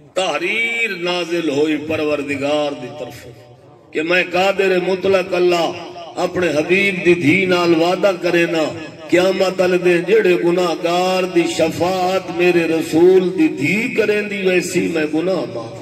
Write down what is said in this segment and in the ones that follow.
تحریر نازل ہوئی پروردگار دی طرف کہ میں قادر مطلق اللہ اپنے حبیب دی دھی نال وعدہ کرے نا قیامت والے دن جڑے گناہگار دی شفاعت میرے رسول دی دھی کریں دی ویسی میں گناہ معاف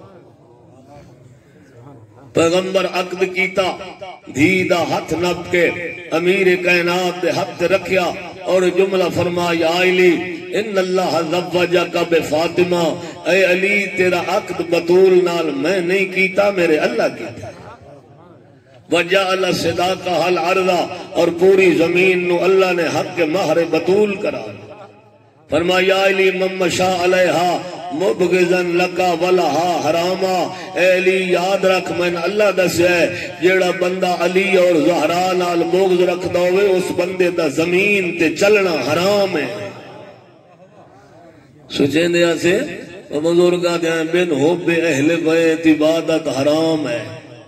پیغمبر عقد کیتا دھی دا ہاتھ نپ کے امیر کائنات دے ہاتھ رکھیا اور جملہ فرمایا علی ان اللہ زوجک بفاطمہ اے علی تیرا عقد بطول نال میں نہیں کیتا میرے اللہ کیتا وجعل صداقہ الارض اور پوری زمین نو اللہ نے حق کے مہر بطول کرا فرمایا علی ممشا علیہا مبغضن لکا ولہا حراما اے علی یاد رکھ میں نے اللہ دسیا ہے جیڑا بندہ علی اور زہرا نال بغض رکھدا ہوئے اس بندے دا زمین تے چلنا حرام ہے سوچیں دیا سے بزرگاں دے بن حب اہل بیت عبادت حرام ہے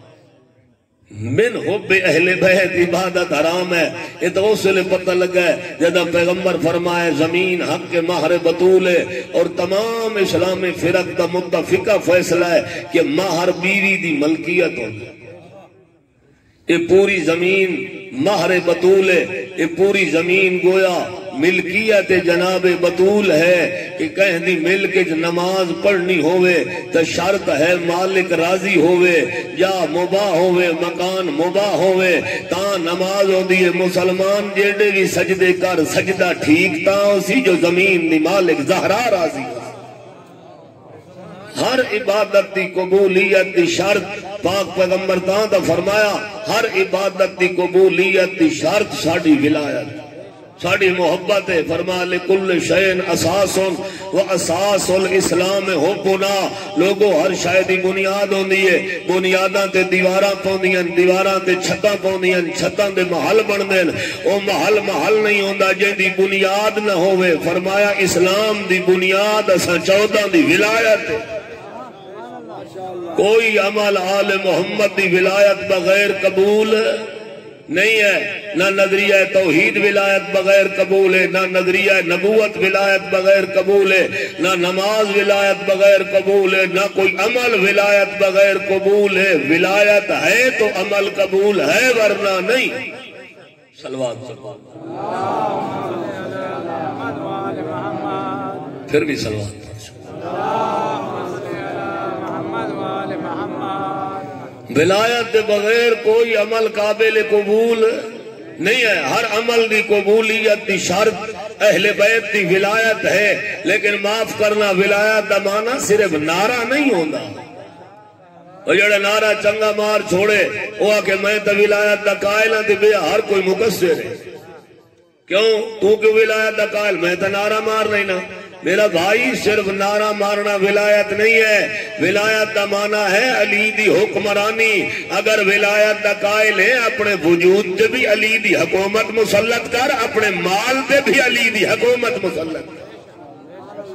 من حب اہل بیت عبادت حرام ہے یہ تو اس لئے پتہ لگا ہے جدہ پیغمبر فرمائے زمین حق کے مہر بطول ہے اور تمام اسلامی فرق دا متفقہ فیصلہ ہے کہ مہر بیوی دی ملکیت ہو یہ پوری زمین مہر بطول ہے یہ پوری زمین گویا ملکیت جناب بطول ہے کہ کہیں دی ملک نماز پڑھنی ہوئے تو شرط ہے مالک راضی ہوئے یا مباح ہوئے مکان مباح ہوئے تا نماز ہو دیئے مسلمان جیڑے بھی سجدے کر سجدہ ٹھیک تا اسی جو زمین دی مالک زہرا راضی ہو ہر عبادت دی قبولیت دی شرط پاک پیغمبر دا فرمایا ہر عبادت دی قبولیت دی شرط ساڑی ولایت ساڑی محبت ہے فرما لکل شین اساسن و اساس الاسلام حبنا لوگوں ہر شاید بنیاد ہوندی ہے بنیاداں تے دیواراں پوندیاں دیواراں تے چھتاں پوندیاں چھتاں دے محل بندین او محل نہیں ہوندا جے دی بنیاد نہ ہوئے فرمایا اسلام دی بنیاد اساں 14 دی ولایت ہے کوئی عمل آل محمد دی ولایت بغیر قبول نہیں ہے نہ نظریہ توحید ولایت بغیر قبول ہے نہ نظریہ نبوت ولایت بغیر قبول ہے نہ نماز ولایت بغیر قبول ہے نہ کوئی عمل ولایت بغیر قبول ہے ولایت ہے تو عمل قبول ہے ورنہ نہیں صلوات پھر بھی صلوات ولایت دے بغیر کوئی عمل قابل قبول نہیں ہے ہر عمل دی قبولیت دی شرط اہل بیت دی ولایت ہے لیکن معاف کرنا ولایت دا معنی صرف نعرہ نہیں ہوتا اور جڑا نعرہ چنگا مار چھوڑے وہ کہ میں تو ولایت دا قائل ہوں تے بیا ہر کوئی مقصر ہے کیوں تو کہ ولایت دا قائل میں تو نعرہ مار نہیں نا میرا بھائی صرف نعرہ مارنا ولایت نہیں ہے ولایت دا معنی ہے علی دی حکمرانی اگر ولایت دا قائل ہے اپنے وجود تے بھی علی دی حکومت مسلط کر اپنے مال تے بھی علی دی حکومت مسلط کر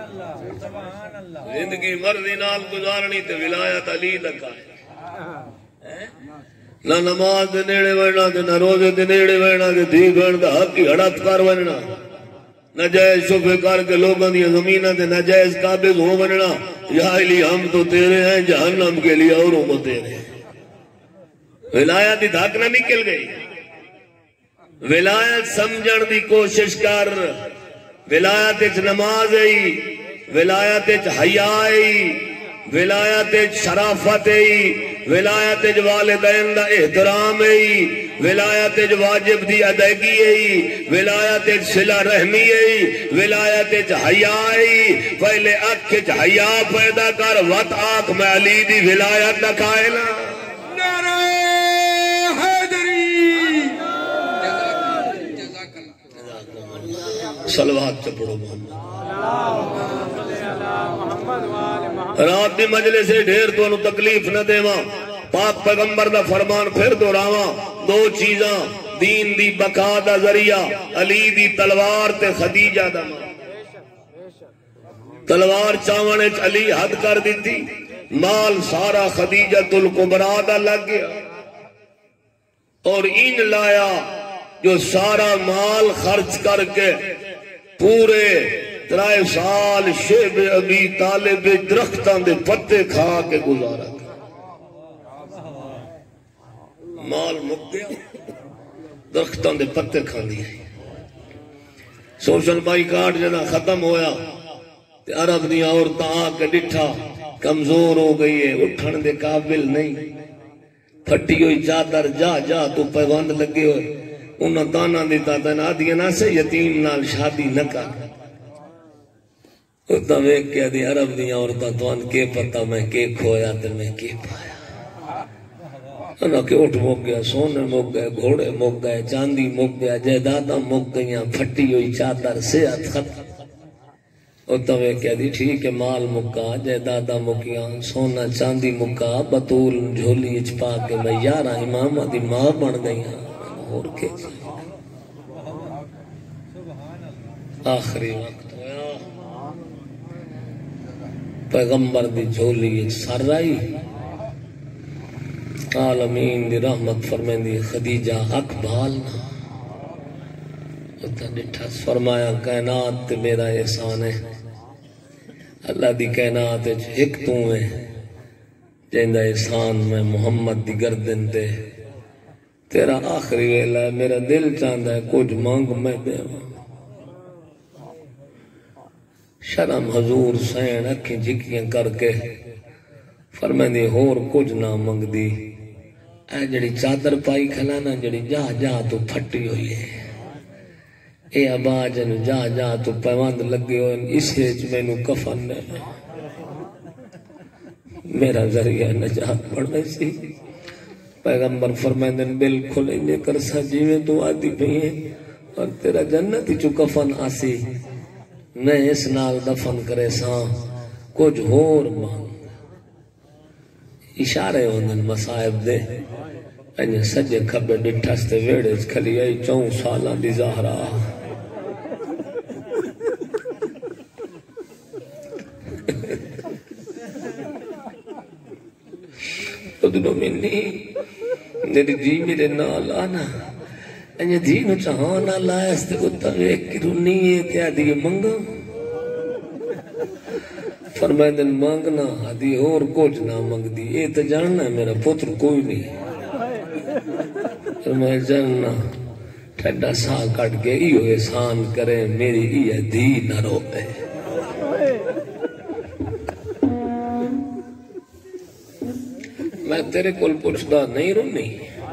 زندگی مرضی نال گزارنی تے ولایت علی دا قائل نہ نماز دے نیڑے وڑنا تے نہ روزے دے نیڑے وڑنا تے دھی بہن دا حق کی ہڑپ کر وڑنا نجائز شبہ کر کے لوگوں دی زمینہ تے نجائز قابض ہو بننا یا علی ہم تو تیرے ہیں جہنم کے لیے اوروں کو تیرے ہیں ولایت دی دھاک نہ نکل گئی ولایت سمجھن دی کوشش کر ولایت اچ نماز ای ولایت اچ حیا ای ولایت اچ شرافت ای ولایت اچ والدین دا احترام ای ولایت اچ واجب دی ادائیگی ای ولایت اچ صلہ رحمی ای ولایت اچ حیا ای پہلے اکھ اچ حیا پیدا کر وط آنکھ میں علی دی ولایت دا قائل نعرہ حیدری صلوات سے پڑھو محمد رات دی مجلس سے ڈھیر تو انہوں تکلیف نہ دے ماں پاک پیغمبر دا فرمان پھر دوراواں دو چیزاں دین دی بقا دا ذریعہ علی دی تلوار تے خدیجہ دا تلوار چاونے علی حد کر دیتی مال سارا خدیجہ الکبریٰ دا لگ گیا اور ان لایا جو سارا مال خرچ کر کے پورے 3 سال شیب ابی طالب درختاں دے پتے کھا کے گزارا مال مک گیا درختاں دے پتے کھاندی سوشل بائیکاٹ جنا ختم ہویا تے عرب دی عورتاں آ کے ڈٹھا کمزور ہو گئی ہے اٹھن دے قابل نہیں پھٹی ہوئی چادر جا جا تو پیوند لگے ہوئے انہاں دانا دیتا تنا دیا نہ سے یتیم نال شادی نہ کر اتنا ویک کیا دی عرب دی عورتاں توان کے پتہ میں کے کھویا تے میں کے پایا انہاں کے اٹھ مک گیا سونے مک گئے گھوڑے مک گئے چاندی مک گیا جائیداداں مک گئیاں پھٹی ہوئی چادر صحت ختم اتنا ویک کیا دی ٹھیک ہے مال مکا جائیداداں مکیاں سونا چاندی مکا بطول جھولی اچ پا کے میں 11 امامہ دی ماں بن گئیاں اور کے آخری وقت ہویا پیغمبر دی جھولی اچ سر آئی عالمین دی رحمت فرمین دی خدیجہ حق بھالنا اتنا ڈٹھا فرمایا کائنات تے میرا احسان ہے اللہ دی کائنات ایک تو ہے جیندہ احسان میں محمد دی گردن تے تیرا آخری ویلا ہے میرا دل چاندہ ہے کچھ مانگ میں دے شرم حضور سین اکھیں جھکیاں کر کے فرمائیں دی اور کچھ نہ مانگ دی اے جڑی چادر پائی کھلانا جڑی جا جا تو پھٹی ہوئی ہے اے ابا جن جا جا تو پیوند لگے ہوئے اسے میں کفن نے میرا ذریعہ نجات پڑھنے سی پیغمبر فرمائیں دن بالکل انہیں کرسا جیویں تو آدھی بھی ہیں اور تیرا جنت ہی چو کفن آسی میں اس نال دفن کرے ساں کچھ ہور مانگ اشارے ہوندن مصائب دے انہیں سجے کھبے ڈٹھستے ویڑے کھلی آئی 4 سالاں دی زہرا ادنو منی میری جی میرے نال آنا انہیں جی نو چاہانا لائے استے کتا ویک کی رونی ہے کیا دی منگا فرمائے دن مانگنا آدھی اور کچھ نہ مانگ دی اے تو جاننا ہے میرا پتر کوئی نہیں فرمائے جاننا ٹھڈا سا کٹ کے ایو احسان کرے میری ایہ دی نہ روے میں تیرے کول پوچھدا نہیں رونی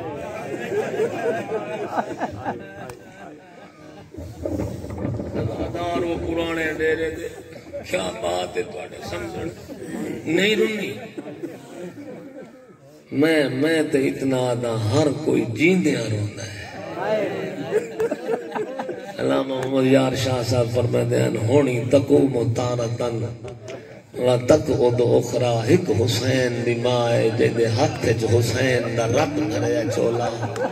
ادار وہ پرانے ڈیرے دے کیا بات ہے تواڈے سمجھن نہیں رونی میں تے اتنا دا ہر کوئی جیندیاں روندا ہے علامہ محمد یار شاہ صاحب فرماتے ہیں ہونی تقوم تارتن و تقعد اخرى ایک حسین دی ماں جے ہاتھ وچ حسین دا رب کریا چولا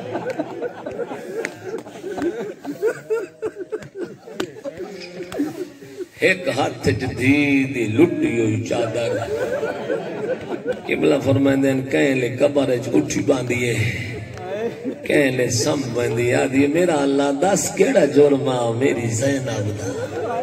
ایک ہاتھ جدید لٹی ہوئی چادر قبلہ فرمائندے ہیں کہیں لے قبر اٹھی باندھیے کہیں لے سم باندھی آدھی میرا اللہ دس کیڑا جرمہ میری زینب دا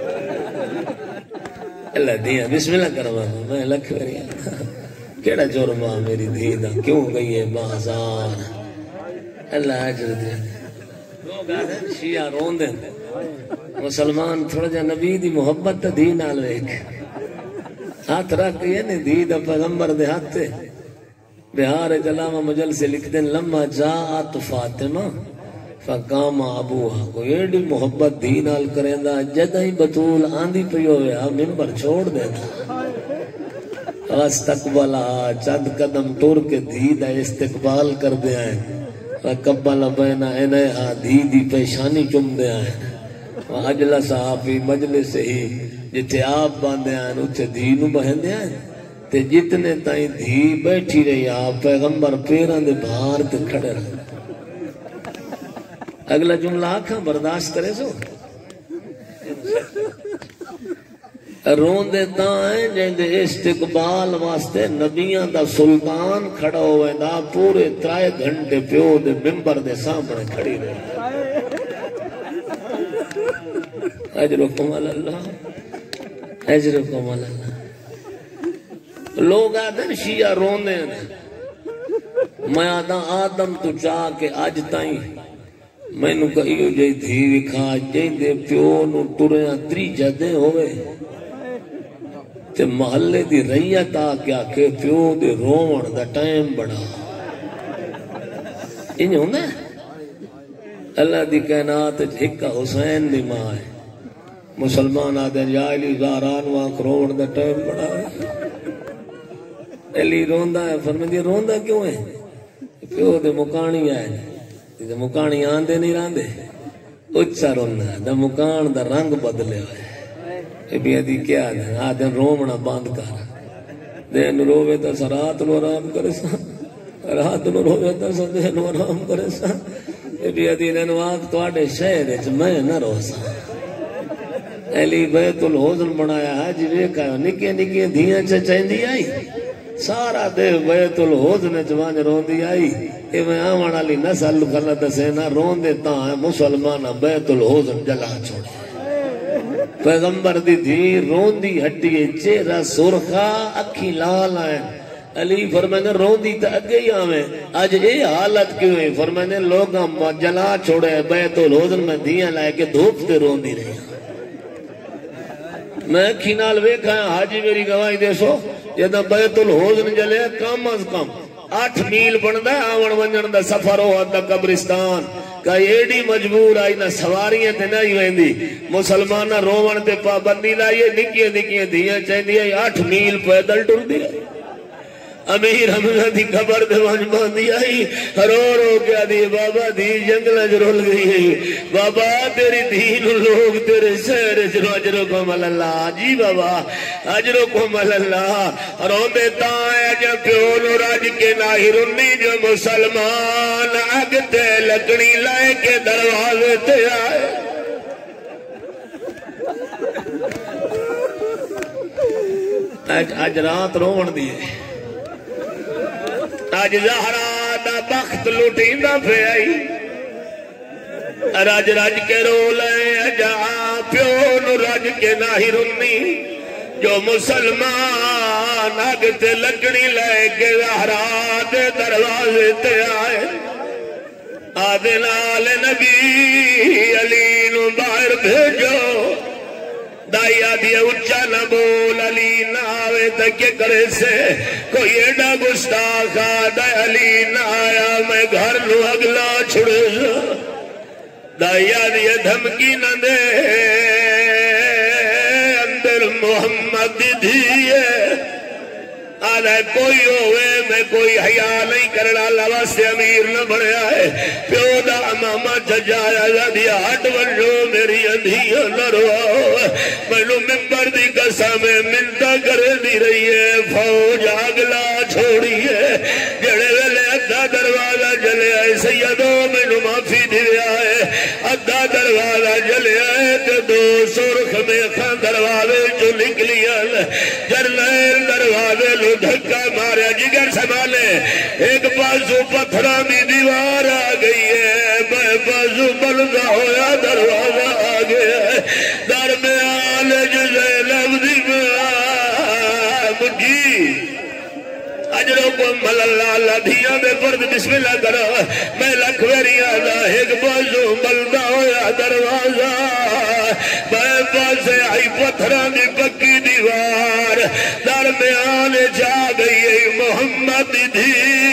اللہ دیا بسم اللہ کروا میں لکھ رہی کیڑا جرمہ میری دھی دا کیوں گئی ہے بازار اللہ عجر دیا لوگ آدھیں شیعہ رون دیں مسلمان تھوڑا جا نبی دی محبت دی نال ویک ہاتھ رکھ یہ نہیں دی دا پیغمبر دے ہاتھ تے بہار علامہ مجل سے لکھ دیں لما جاءت فاطمہ فقام ابوہا کو ایڈی محبت دی نال کریں دا جدہی بطول آندھی پیو ہے ممبر چھوڑ دے دا استقبلہ چند قدم ٹور کے دی دا استقبال کر دے آئیں وقبل بین عینیہا دی دی پیشانی چم دے آئیں اجلس آفی مجلس ہی جتے آپ باندھے آئیں اتھے دھی نو بہندے آئیں تے جتنے تائیں دھی بیٹھی رہی آپ پیغمبر پیران دے بھار تے کھڑے رہے اگلا جملہ آکھاں برداشت کرے سو رون دے تائیں جیندے استقبال واسطے نبیان دا سلطان کھڑا ہوئے دا پورے 3 گھنٹے پیو دے ممبر دے سامنے کھڑی رہے اجرکم اللہ اجرکم اللہ لوگ آدھے شیعہ روندے ہیں میں آدھا آدم تو چاہ کے آج تائیں میں نو کہیو جائی دھی وکھا جائی دے پیو نو ٹریاں 3 جدے ہوئے تے محلے دی ریت آ کیا کہ پیو دے رومن دا ٹائم بڑا انہیں ہوندہ ہے اللہ دی کائنات ہکا حسین دی ماں ہے مسلمان آدھے جائلی زاران وہاں رومن دا ٹائم بڑا ہے علی روندہ ہے فرمیدی روندہ کیوں ہے پیو دے مکانی آئے دے مکانی آندے نہیں راندے اچھا روندہ ہے دا مکان دا رنگ بدلے ہوئے ابھی ادھی کیا دے آدھے رومنا باندھ کر دین رووے تا سرات نو آرام کرے سا رات نو رووے تا سدے نو آرام کرے سا ابھی ادھی نینو آگ تو آڑے شہر اچھ میں نہ رو سا علی بیت الحزن بنایا ہے جی ویکا نکے نکے دھیاں چچائیں دی آئی سارا دے بیت الحزن جوان رون دی آئی کہ میں آمان علی نسل غلط سینا رون دیتا ہے مسلمانہ بیت الحزن جلا چھوڑے پیغمبر دی دھی رون دی ہٹی چہرہ سرخا اکھی لال آئیں علی فرمانے رون دی تا اگے ہی آمیں آج اے حالت کیوں ہے فرمانے لوگاں جلا چھوڑے بیت الحزن میں دھیاں لائے کے دھوپ دے رون دی رہے میں اکھی نال ویکھا ہے حاجی میری گواہی دے سو یہ دا بیت الحزن جلے کم از کم 8 میل بندہ آون ونجن دا سفر ہو دا قبرستان کہ ایڈی مجبور آئی نہ سواریاں تے نہیں ویندی مسلمانہ روون تے پابندی لائیے نکیے نکیے دیاں چاہیے 8 میل پیدل ٹر دی امیر حمزہ دی قبر دے وانج باندھی آئی رو رو کیا دی بابا دی جنگل جرول گئی بابا تیری دین لوگ تیرے شہر اجرکم اللہ جی بابا اجرکم اللہ رون دیتا ہے جب پیونو راج کے ناہی رنی جو مسلمان آگتے لکڑی لائے کے دروازے تے آئے آج رات رون دیئے آج زہرا دا بخت لٹین دا پہ آئی راج راج کے رو لے جا پیون راج کے ناہی رنی جو مسلمان آگتے لکڑی لے کے زہرا دے دروازے تے آئے آدھے نال نبی علی نو باہر بھیجو دائی آدھی اچھا نہ بول علی نہ آوے تکے کرے سے کوئی ایڈا گستاخا دائی علی نہ آیا میں گھر لو اگلا چھڑے سا دائی آدھی دھمکی نہ دے اندر محمد دیئے آدھا کوئی ہوئے میں کوئی حیاء نہیں کرنا لوا سے امیر نہ بڑھے آئے پیو دا امامہ ججایا جادیا ہٹ ونجو میری اندھیاں نہ رواؤ میں نو ممبر دی قسم ملتا کرے دی رہی ہے فوج آگلا چھوڑی ہے جڑے ویلے ادھا دروازہ جلے آئے سیدوں میں نو معافی دیا ہے ادھا دروازہ جلے آئے تو 2 سرخ میں خان دروازے جو نکلیا جرلائل دروازے دھکا ماریا جگر سنبھالے ایک بازو پتھرہ بھی دیوار آ گئی ہے میں بازو بلدہ ہویا دروازہ آ گیا ہے درمیان جزے لفظی مجھی اجرکم اللہ اللہ دھیاں دے پرد بسم اللہ کرو میں لکھویری آدھا ایک بازو بلدہ ہویا دروازہ میں بازے آئی پتھرہ دی پکی دیوار درمیان جا گئی محمد دی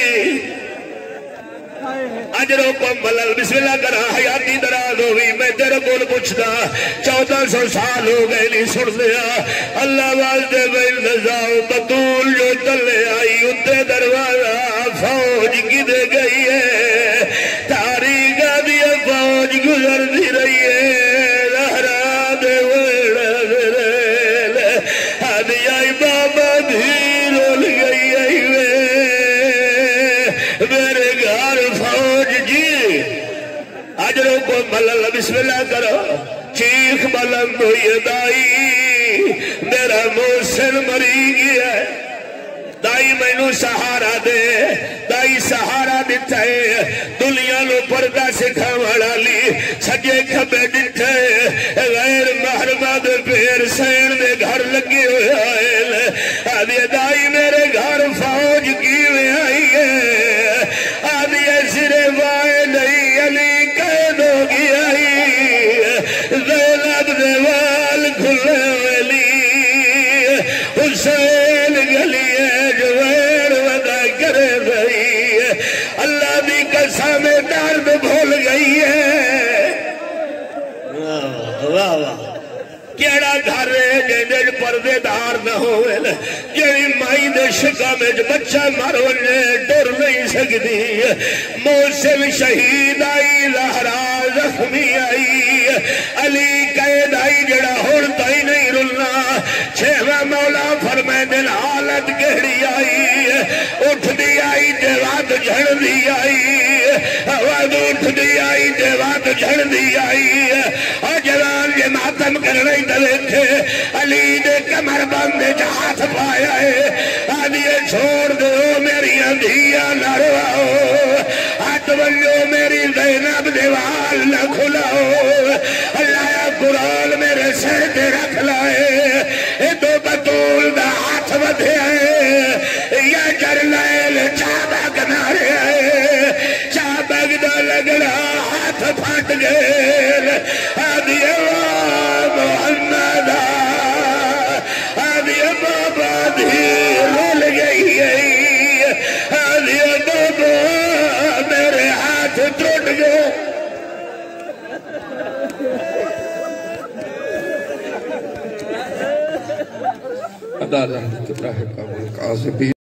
اجرکم ملل بسم اللہ کرا حیاتی دراز ہوئی میں تیرے کول پوچھتا 1400 سال ہو گئے نہیں سن لیا اللہ والدے بین نظاؤ بطول جو تلے آئی اتے دروازہ فوج کی دے گئی ہے تاریخہ دیا فوج گزر دی رہی ہے ملل بسم اللہ کرو چیخ بلند ہوئی دائی میرا محسن مری گیا ہے دائی میں نو سہارا دے دائی سہارا دیتا ہے دنیا لو پردہ سکھا وڑا لی سجے کھبے دیتا ہے غیر محرمہ دے پیر سین دے گھر لگی آدھی دائی میرے گھر فوج کی میں آئی ہے آدھی سرے وائے نہیں علی قید ہو گئی آئی زینب دے وال کھلے ویلی حسین گلی ہے جویر ودا کرے گئی اللہ دی قسم درد بھول گئی ہے واہ واہ کیڑا گھر ہے جن پردے دار نہ ہوئے جیڑی مائی دے شکم وچ بچہ مر ونے ڈر نہیں سکتی موسم شہید آئی زہرا زخمی آئی علی قید آئی جڑا ہن تائی نہیں رلنا چھواں مولا فرمائے دل حالت کیڑی آئی اٹھ دی آئی جواد جھڑ دی آئی آواز اٹھ دی آئی جواد جھڑ دی آئی اور جوان یہ ماتم کرنے دیکھے علی دے کمر بندے ہاتھ پایا ہے آدھیے چھوڑ دو میری اندھیا نہ رواؤ ہاتھ بنجو میری زینب دیوال نہ کھلاؤ اللہ قرآن میرے سہتے رکھ لائے اے دو بطول دا ہاتھ بدھے آئے یا جرلیل چابک نارے آئے چابک دا لگڑا ہاتھ پھٹ گئے آدھیے محمد آدھیے بابا دھی رول گئی آدھیے بابا میرے ہاتھ ٹوٹ گئے عدالت اللہ کا ملک آزبی